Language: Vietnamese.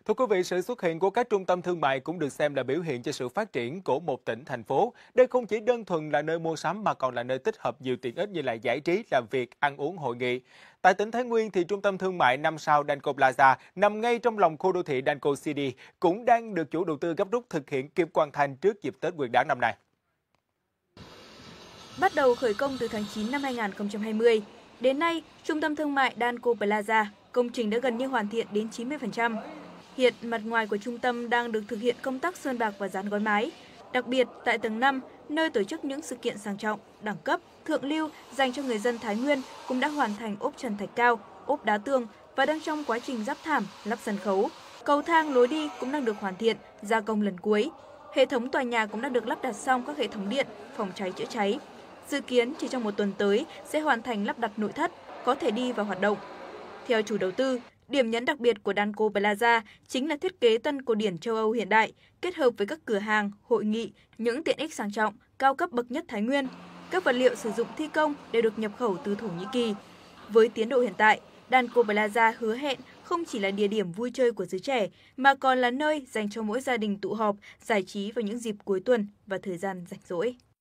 Thưa quý vị, sự xuất hiện của các trung tâm thương mại cũng được xem là biểu hiện cho sự phát triển của một tỉnh, thành phố. Đây không chỉ đơn thuần là nơi mua sắm mà còn là nơi tích hợp nhiều tiện ích như là giải trí, làm việc, ăn uống, hội nghị. Tại tỉnh Thái Nguyên thì trung tâm thương mại 5 sao Danco Plaza nằm ngay trong lòng khu đô thị Danco City cũng đang được chủ đầu tư gấp rút thực hiện kịp hoàn thành trước dịp Tết Nguyên đán năm nay. Bắt đầu khởi công từ tháng 9 năm 2020, đến nay, trung tâm thương mại Danco Plaza, công trình đã gần như hoàn thiện đến 90%. Hiện, mặt ngoài của trung tâm đang được thực hiện công tác sơn bạc và dán gói mái. Đặc biệt, tại tầng 5, nơi tổ chức những sự kiện sang trọng, đẳng cấp, thượng lưu dành cho người dân Thái Nguyên cũng đã hoàn thành ốp trần thạch cao, ốp đá tường và đang trong quá trình lắp thảm, lắp sân khấu. Cầu thang lối đi cũng đang được hoàn thiện, gia công lần cuối. Hệ thống tòa nhà cũng đã được lắp đặt xong các hệ thống điện, phòng cháy chữa cháy. Dự kiến chỉ trong một tuần tới sẽ hoàn thành lắp đặt nội thất, có thể đi vào hoạt động. Theo chủ đầu tư, điểm nhấn đặc biệt của Danco Plaza chính là thiết kế tân cổ điển châu Âu hiện đại, kết hợp với các cửa hàng, hội nghị, những tiện ích sang trọng, cao cấp bậc nhất Thái Nguyên. Các vật liệu sử dụng thi công đều được nhập khẩu từ Thổ Nhĩ Kỳ. Với tiến độ hiện tại, Danco Plaza hứa hẹn không chỉ là địa điểm vui chơi của giới trẻ, mà còn là nơi dành cho mỗi gia đình tụ họp, giải trí vào những dịp cuối tuần và thời gian rảnh rỗi.